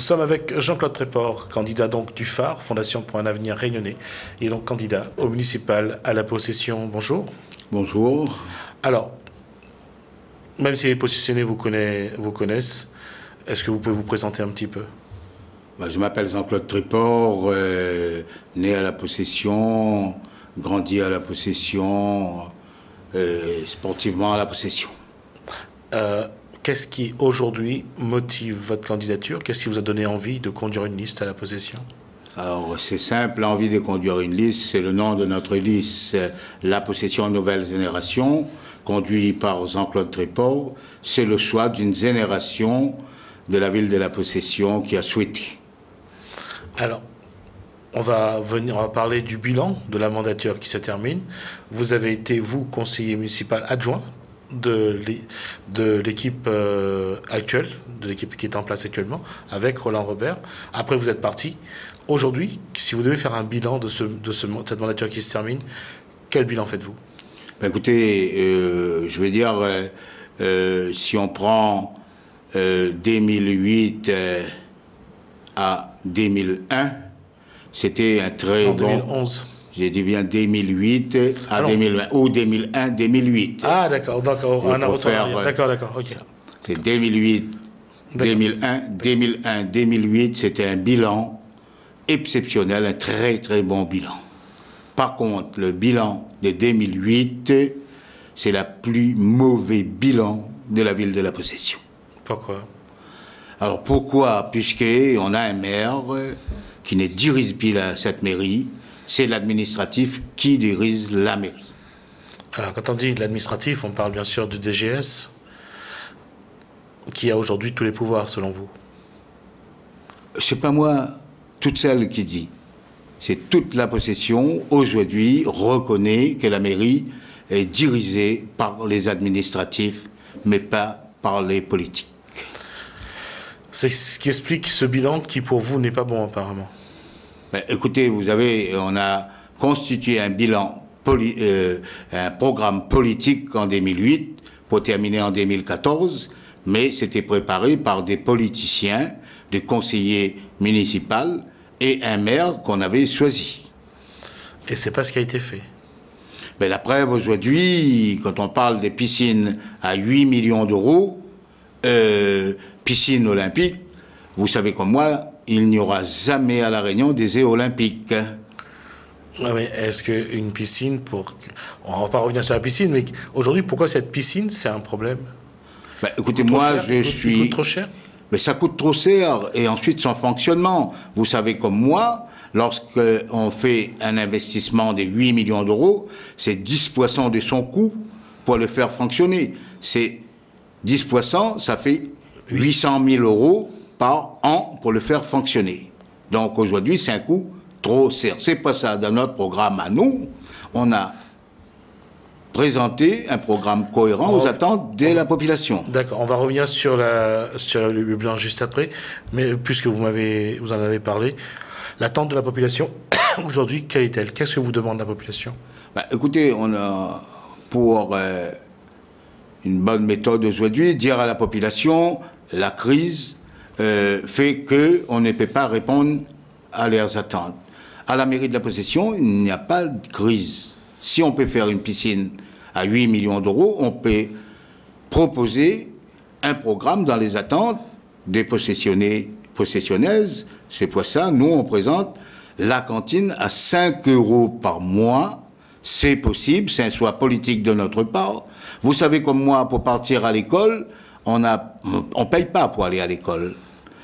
sommes avec Jean-Claude Tréport, candidat donc du phare, Fondation pour un avenir réunionnais, et donc candidat au municipal à la possession. Bonjour. Bonjour. Alors, même si les positionnés vous connaissent, est-ce que vous pouvez vous présenter un petit peu? Je m'appelle Jean-Claude Tréport, né à la possession, grandi à la possession, sportivement à la possession. Qu'est-ce qui aujourd'hui motive votre candidature? Qu'est-ce qui vous a donné envie de conduire une liste à la possession? Alors c'est simple, envie de conduire une liste, c'est le nom de notre liste, la possession nouvelle génération, conduit par Jean-Claude Tréport. C'est le choix d'une génération de la ville de la possession qui a souhaité. Alors, on va parler du bilan de la mandature qui se termine. Vous avez été, vous, conseiller municipal adjoint de l'équipe actuelle, de l'équipe qui est en place actuellement, avec Roland Robert. Après, vous êtes parti. Aujourd'hui, si vous devez faire un bilan de cette mandature qui se termine, quel bilan faites-vous? Écoutez, je vais dire, si on prend 2008 à 2001, c'était un très bon... 2011. J'ai dit bien 2008 à 2020, ou 2001, 2008. Ah, d'accord, d'accord. D'accord, ok. C'est 2008, 2001, 2001, 2008, c'était un bilan exceptionnel, un très très bon bilan. Par contre, le bilan de 2008, c'est le plus mauvais bilan de la ville de la possession. Pourquoi? Alors pourquoi? Puisqu'on a un maire qui ne dirige plus cette mairie, c'est l'administratif qui dirige la mairie. Alors, quand on dit l'administratif, on parle bien sûr du DGS, qui a aujourd'hui tous les pouvoirs, selon vous. C'est pas moi, toute celle qui dit. C'est toute la possession, aujourd'hui, reconnaît que la mairie est dirigée par les administratifs, mais pas par les politiques. C'est ce qui explique ce bilan qui, pour vous, n'est pas bon, apparemment. Écoutez, vous avez, on a constitué un bilan, un programme politique en 2008 pour terminer en 2014, mais c'était préparé par des politiciens, des conseillers municipaux et un maire qu'on avait choisi. Et c'est pas ce qui a été fait. Mais la preuve aujourd'hui, quand on parle des piscines à 8 millions d'euros, piscine olympique, vous savez comme moi, il n'y aura jamais à La Réunion des Jeux olympiques. Mais est-ce qu'une piscine, on ne va pas revenir sur la piscine, mais aujourd'hui, pourquoi cette piscine, c'est un problème? Écoutez, moi, je suis... Ça coûte trop cher? Mais ça coûte trop cher, et ensuite son fonctionnement. Vous savez comme moi, lorsqu'on fait un investissement de 8 millions d'euros, c'est 10% de son coût pour le faire fonctionner. C'est 10%, ça fait 800 000 euros par an pour le faire fonctionner. Donc aujourd'hui, c'est un coût trop cher. C'est pas ça. Dans notre programme à nous, on a présenté un programme cohérent aux attentes de la population. D'accord, on va revenir sur le bilan juste après, mais puisque vous en avez parlé, l'attente de la population, aujourd'hui, quelle est-elle? Qu'est-ce que vous demande la population? Écoutez, on a pour une bonne méthode aujourd'hui, dire à la population, la crise fait qu'on ne peut pas répondre à leurs attentes. À la mairie de la possession, il n'y a pas de crise. Si on peut faire une piscine à 8 millions d'euros, on peut proposer un programme dans les attentes des possessionnés, possessionnaises. C'est pour ça, nous, on présente la cantine à 5 euros par mois. C'est possible, c'est un choix politique de notre part. Vous savez comme moi, pour partir à l'école, on ne paye pas pour aller à l'école.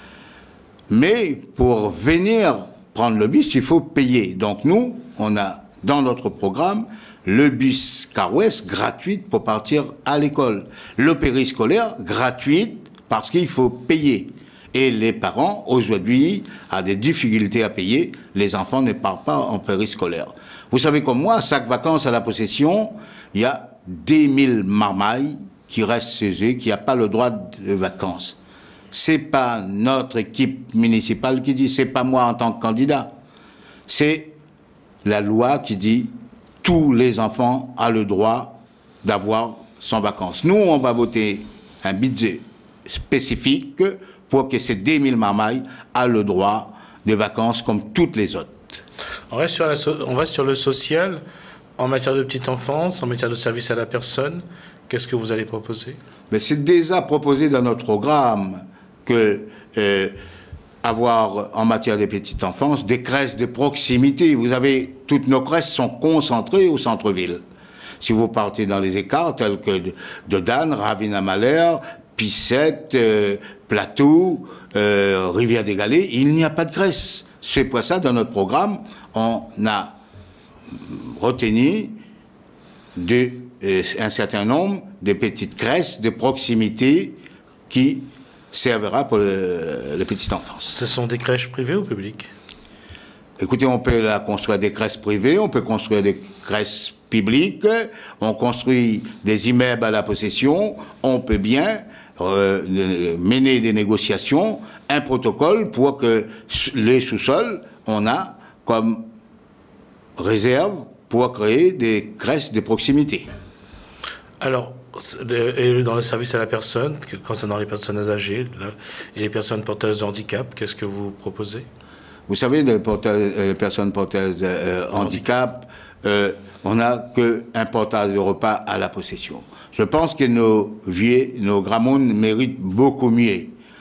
Mais pour venir prendre le bus, il faut payer. Donc nous, on a dans notre programme le bus Car West gratuit pour partir à l'école. Le périscolaire gratuit parce qu'il faut payer. Et les parents, aujourd'hui, ont des difficultés à payer. Les enfants ne partent pas en périscolaire. Vous savez comme moi, chaque vacances à la possession, il y a 10 000 marmailles qui restent chez eux, qui n'ont pas le droit de vacances. C'est pas notre équipe municipale qui dit, c'est pas moi en tant que candidat. C'est la loi qui dit tous les enfants ont le droit d'avoir son vacances. Nous, on va voter un budget spécifique pour que ces 10 000 marmailles aient le droit de vacances comme toutes les autres. On reste sur le social, en matière de petite enfance, en matière de service à la personne. Qu'est-ce que vous allez proposer? Mais c'est déjà proposé dans notre programme que avoir en matière de petite enfance des crèches de proximité. Vous avez, toutes nos crèches sont concentrées au centre-ville. Si vous partez dans les écarts tels que de Dan, Ravina-Malher, Pissette, Plateau, Rivière-des-Galets, il n'y a pas de crèche. C'est pour ça, dans notre programme, on a retenu un certain nombre de petites crèches de proximité qui servira pour les petites enfances. Ce sont des crèches privées ou publiques? Écoutez, on peut là construire des crèches privées, on peut construire des crèches publiques, on construit des immeubles à la possession, on peut bien mener des négociations, un protocole pour que les sous-sols, on a comme réserve pour créer des crèches de proximité. Alors, et dans le service à la personne, concernant les personnes âgées et les personnes porteuses de handicap, qu'est-ce que vous proposez? Vous savez, les personnes porteuses de handicap, on n'a qu'un portage de repas à la possession. Je pense que nos vieux, nos grands-mondes méritent beaucoup mieux.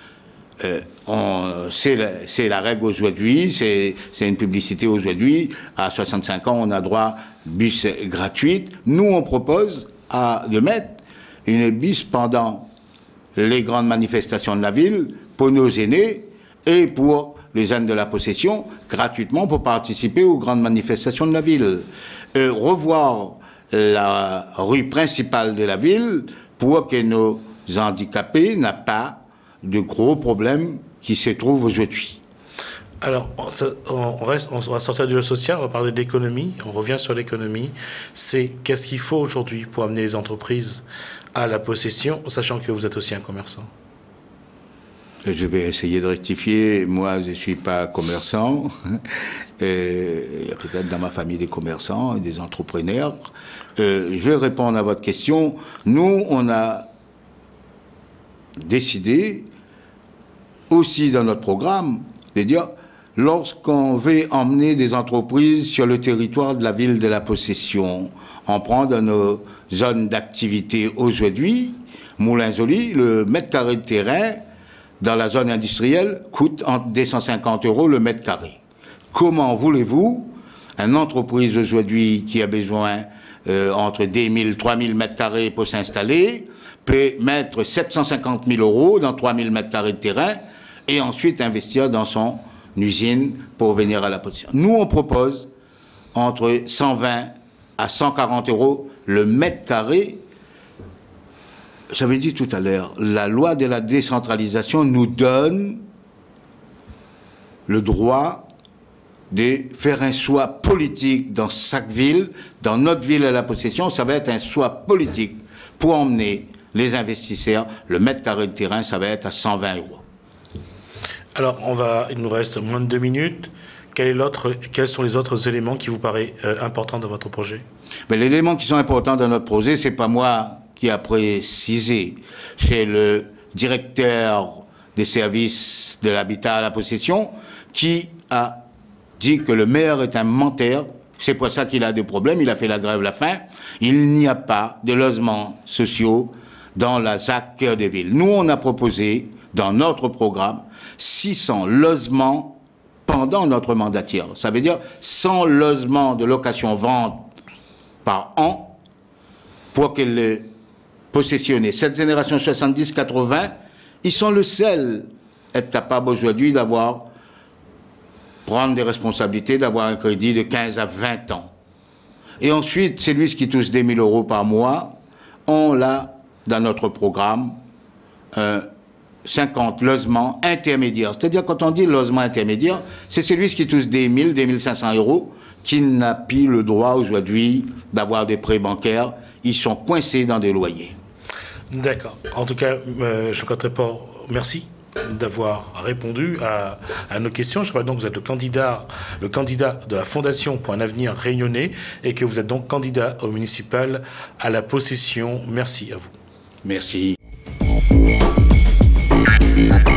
C'est la règle aujourd'hui, c'est une publicité aujourd'hui. À 65 ans, on a droit à bus gratuit. Nous, on propose de mettre une bus pendant les grandes manifestations de la ville pour nos aînés et pour les jeunes de la possession, gratuitement pour participer aux grandes manifestations de la ville. Revoir la rue principale de la ville pour que nos handicapés n'aient pas de gros problèmes qui se trouvent aujourd'hui. Alors, on va sortir du social, on va parler d'économie, on revient sur l'économie. C'est qu'est-ce qu'il faut aujourd'hui pour amener les entreprises à la possession, sachant que vous êtes aussi un commerçant? Je vais essayer de rectifier. Moi, je ne suis pas commerçant. Il y a peut-être dans ma famille des commerçants et des entrepreneurs. Je vais répondre à votre question. Nous, on a décidé, aussi dans notre programme, de dire, lorsqu'on veut emmener des entreprises sur le territoire de la ville de la possession, on prend dans nos zones d'activité aujourd'hui, Moulins-Joly, le mètre carré de terrain dans la zone industrielle coûte entre 250 € le mètre carré. Comment voulez-vous, une entreprise aujourd'hui qui a besoin entre 2 000 et 3 000 mètres carrés pour s'installer, peut mettre 750 000 € dans 3 000 mètres carrés de terrain et ensuite investir dans son usine pour venir à la possession. Nous, on propose entre 120 à 140 € le mètre carré. J'avais dit tout à l'heure, la loi de la décentralisation nous donne le droit de faire un choix politique dans chaque ville. Dans notre ville à la possession, ça va être un choix politique pour emmener les investisseurs. Le mètre carré de terrain, ça va être à 120 €. Alors, il nous reste moins de 2 minutes. Quels sont les autres éléments qui vous paraissent importants dans votre projet? Mais les éléments qui sont importants dans notre projet, c'est pas moi qui a précisé, c'est le directeur des services de l'habitat à la possession qui a dit que le maire est un menteur. C'est pour ça qu'il a des problèmes, il a fait la grève la faim. Il n'y a pas de logements sociaux dans la ZAC cœur de ville. Nous, on a proposé, dans notre programme, 600 logements pendant notre mandature. Ça veut dire 100 logements de location-vente par an pour que les possessionnés, cette génération 70-80, ils sont le seul à être capable aujourd'hui prendre des responsabilités, d'avoir un crédit de 15 à 20 ans. Et ensuite, c'est lui qui touche des 1 000 € par mois. On l'a dans notre programme 50 logements intermédiaires. C'est-à-dire, quand on dit logement intermédiaire, c'est celui qui touche des 1 000, des 1 500 € qui n'a plus le droit aujourd'hui d'avoir des prêts bancaires. Ils sont coincés dans des loyers. D'accord. En tout cas, Jean-Claude Tréport, merci d'avoir répondu à nos questions. Je crois donc que vous êtes le candidat de la Fondation pour un avenir réunionnais et que vous êtes donc candidat au municipal à la possession. Merci à vous. Merci.